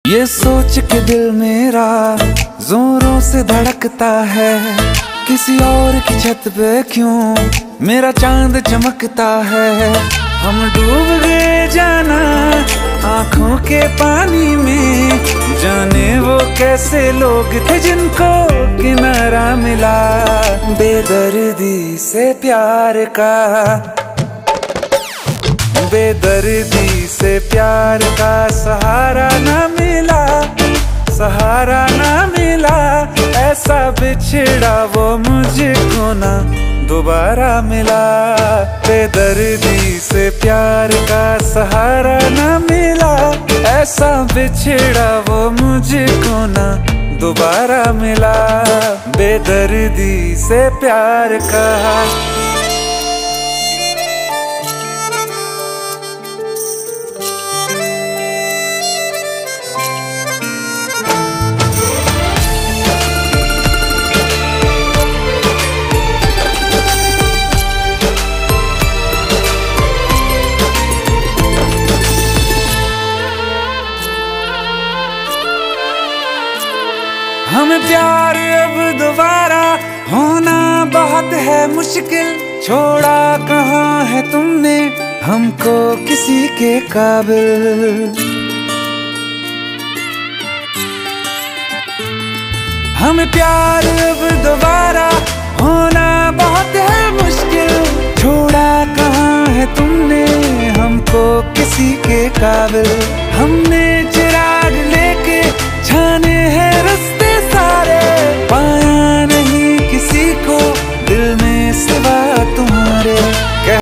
ये सोच के दिल मेरा जोरों से धड़कता है, किसी और की छत पे क्यों मेरा चांद चमकता है। हम डूब गए जाना आंखों के पानी में, जाने वो कैसे लोग थे जिनको किनारा मिला। बेदर्दी से प्यार का, बेदर्दी से प्यार का सहारा ना मिला, सहारा ना मिला। ऐसा बिछड़ा वो मुझको ना दोबारा मिला। बेदर्दी से प्यार का सहारा ना मिला, ऐसा बिछड़ा वो मुझको ना दोबारा मिला। बेदर्दी से प्यार का। हमें प्यार अब दोबारा होना बहुत है मुश्किल, छोड़ा कहाँ है तुमने हमको किसी के काबिल। हमें प्यार अब दोबारा होना बहुत है मुश्किल, छोड़ा कहाँ है तुमने हमको किसी के काबिल। हमने